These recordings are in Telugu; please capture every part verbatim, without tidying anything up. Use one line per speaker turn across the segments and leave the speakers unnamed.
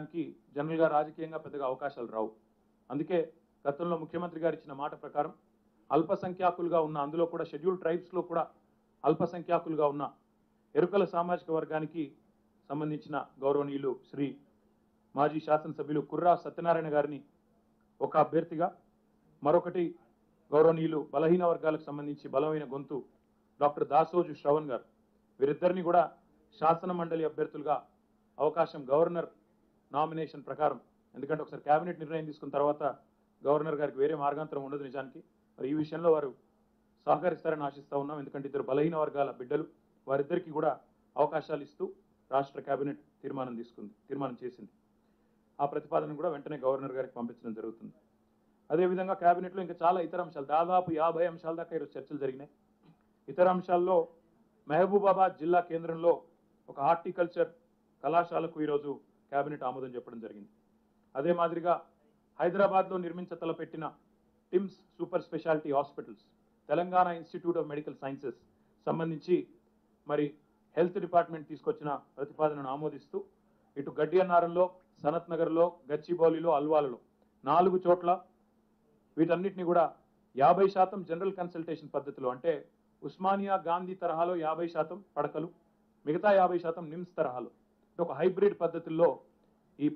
కి జనరల్ గా రాజకీయంగా పెద్దగా అవకాశాలు రావు. అందుకే గతంలో ముఖ్యమంత్రి గారు ఇచ్చిన మాట ప్రకారం అల్పసంఖ్యాకులుగా ఉన్న, అందులో కూడా షెడ్యూల్ ట్రైబ్స్ లో కూడా అల్పసంఖ్యాకులుగా ఉన్న ఎరుకల సామాజిక వర్గానికి సంబంధించిన గౌరవనీయులు శ్రీ మాజీ శాసనసభ్యులు కుర్రా సత్యనారాయణ గారిని ఒక అభ్యర్థిగా, మరొకటి గౌరవనీయులు బలహీన వర్గాలకు సంబంధించి బలమైన గొంతు డాక్టర్ దాసోజు శ్రవణ్ గారు, వీరిద్దరిని కూడా శాసన మండలి అభ్యర్థులుగా అవకాశం గవర్నర్ నామినేషన్ ప్రకారం, ఎందుకంటే ఒకసారి కేబినెట్ నిర్ణయం తీసుకున్న తర్వాత గవర్నర్ గారికి వేరే మార్గాంతరం ఉండదు నిజానికి. మరి ఈ విషయంలో వారు సహకరిస్తారని ఆశిస్తా ఉన్నాం. ఎందుకంటే ఇద్దరు బలహీన వర్గాల బిడ్డలు, వారిద్దరికీ కూడా అవకాశాలు ఇస్తూ రాష్ట్ర కేబినెట్ తీర్మానం తీసుకుంది తీర్మానం చేసింది. ఆ ప్రతిపాదన కూడా వెంటనే గవర్నర్ గారికి పంపించడం జరుగుతుంది. అదేవిధంగా కేబినెట్లో ఇంకా చాలా ఇతర అంశాలు, దాదాపు యాభై అంశాల దాకా ఈరోజు చర్చలు జరిగినాయి. ఇతర అంశాల్లో మహబూబాబాద్ జిల్లా కేంద్రంలో ఒక హార్టికల్చర్ కళాశాలకు ఈరోజు కేబినెట్ ఆమోదం చెప్పడం జరిగింది. అదే మాదిరిగా హైదరాబాద్లో నిర్మించ తలపెట్టిన TIMS super speciality hospitals, Telangana institute of medical sciences సంబంధించి మరి హెల్త్ డిపార్ట్మెంట్ తీసుకొచ్చిన ప్రతిపాదనను ఆమోదిస్తూ ఇటు గడ్డియన్నారంలో, సనత్ నగర్లో, గచ్చిబౌలిలో, అల్వాలలో నాలుగు చోట్ల వీటన్నిటిని కూడా యాభై శాతం జనరల్ కన్సల్టేషన్ పద్ధతిలో, అంటే ఉస్మానియా గాంధీ తరహాలో యాభై శాతం పడకలు, మిగతా యాభై శాతం నిమ్స్ తరహాలో, ఒక హైబ్రిడ్ పద్ధతుల్లో ఈ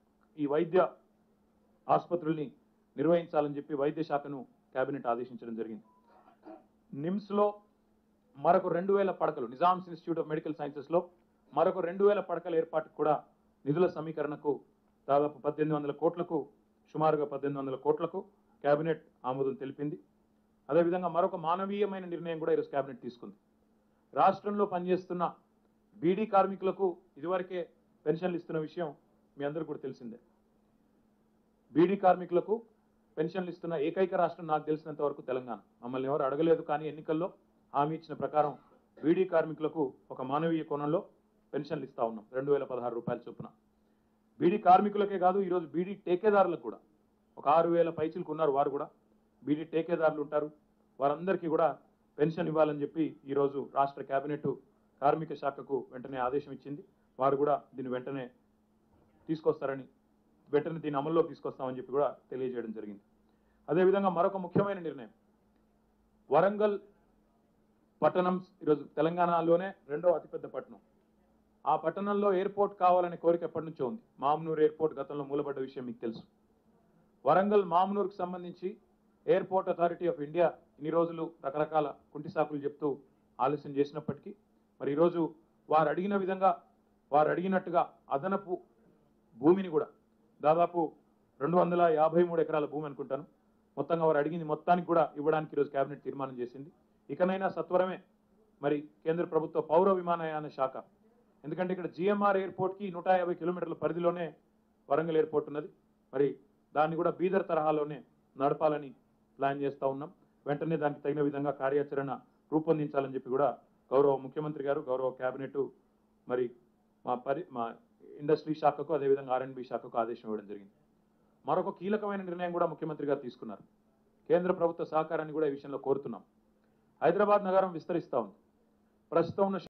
ఈ వైద్య ఆసుపత్రుల్ని నిర్వహించాలని చెప్పి వైద్య శాఖను కేబినెట్ ఆదేశించడం జరిగింది. నిమ్స్లో మరొక రెండు వేల పడకలు, నిజామ్స్ ఇన్స్టిట్యూట్ ఆఫ్ మెడికల్ సైన్సెస్లో మరొక రెండు వేల పడకల ఏర్పాటుకు కూడా నిధుల సమీకరణకు దాదాపు పద్దెనిమిది వందల కోట్లకు సుమారుగా పద్దెనిమిది వందల కోట్లకు కేబినెట్ ఆమోదం తెలిపింది. అదేవిధంగా మరొక మానవీయమైన నిర్ణయం కూడా ఈరోజు కేబినెట్ తీసుకుంది. రాష్ట్రంలో పనిచేస్తున్న బీడీ కార్మికులకు ఇదివరకే పెన్షన్లు ఇస్తున్న విషయం మీ అందరూ కూడా తెలిసిందే. బీడీ కార్మికులకు పెన్షన్లు ఇస్తున్న ఏకైక రాష్ట్రం నాకు తెలిసినంత వరకు తెలంగాణ. మమ్మల్ని ఎవరు అడగలేదు, కానీ ఎన్నికల్లో హామీ ఇచ్చిన ప్రకారం బీడీ కార్మికులకు ఒక మానవీయ కోణంలో పెన్షన్లు ఇస్తా ఉన్నాం, రెండు వేల పదహారు రూపాయల చొప్పున. బీడీ కార్మికులకే కాదు, ఈరోజు బీడీ టేకేదారులకు కూడా ఒక ఆరు వేల పైచిలకు ఉన్నారు, వారు కూడా బీడీ టేకేదారులు ఉంటారు. వారందరికీ కూడా పెన్షన్ ఇవ్వాలని చెప్పి ఈరోజు రాష్ట్ర కేబినెట్ కార్మిక శాఖకు వెంటనే ఆదేశం ఇచ్చింది. వారు కూడా దీన్ని వెంటనే తీసుకొస్తారని, వెంటనే దీన్ని అమల్లోకి తీసుకొస్తామని చెప్పి కూడా తెలియజేయడం జరిగింది. అదేవిధంగా మరొక ముఖ్యమైన నిర్ణయం, వరంగల్ పట్టణం ఈరోజు తెలంగాణలోనే రెండవ అతిపెద్ద పట్టణం. ఆ పట్టణంలో ఎయిర్పోర్ట్ కావాలనే కోరిక ఎప్పటి నుంచో ఉంది. మామ్నూర్ ఎయిర్పోర్ట్ గతంలో మూలపడ్డ విషయం మీకు తెలుసు. వరంగల్ మామ్నూర్కి సంబంధించి ఎయిర్పోర్ట్ అథారిటీ ఆఫ్ ఇండియా ఇన్ని రోజులు రకరకాల కుంటి సాకులు చెప్తూ ఆలస్యం చేసినప్పటికీ, మరి ఈరోజు వారు అడిగిన విధంగా, వారు అడిగినట్టుగా అదనపు భూమిని కూడా దాదాపు రెండు వందల యాభై మూడు ఎకరాల భూమి అనుకుంటాను, మొత్తంగా వారు అడిగింది మొత్తానికి కూడా ఇవ్వడానికి ఈరోజు కేబినెట్ తీర్మానం చేసింది. ఇకనైనా సత్వరమే మరి కేంద్ర ప్రభుత్వ పౌర విమానయాన శాఖ, ఎందుకంటే ఇక్కడ జిఎంఆర్ ఎయిర్పోర్ట్కి నూట యాభై కిలోమీటర్ల పరిధిలోనే వరంగల్ ఎయిర్పోర్ట్ ఉన్నది, మరి దాన్ని కూడా బీదర్ తరహాలోనే నడపాలని ప్లాన్ చేస్తూ ఉన్నాం. వెంటనే దానికి తగిన విధంగా కార్యాచరణ రూపొందించాలని చెప్పి కూడా గౌరవ ముఖ్యమంత్రి గారు, గౌరవ కేబినెట్ మరి మా పరి మా ఇండస్ట్రీ శాఖకు, అదేవిధంగా ఆర్ అండ్ బి శాఖకు ఆదేశం ఇవ్వడం జరిగింది. మరొక కీలకమైన నిర్ణయం కూడా ముఖ్యమంత్రి గారు తీసుకున్నారు. కేంద్ర ప్రభుత్వ సహకారాన్ని కూడా ఈ విషయంలో కోరుతున్నాం. హైదరాబాద్ నగరం విస్తరిస్తూ ఉంది. ప్రస్తుతం ఉన్న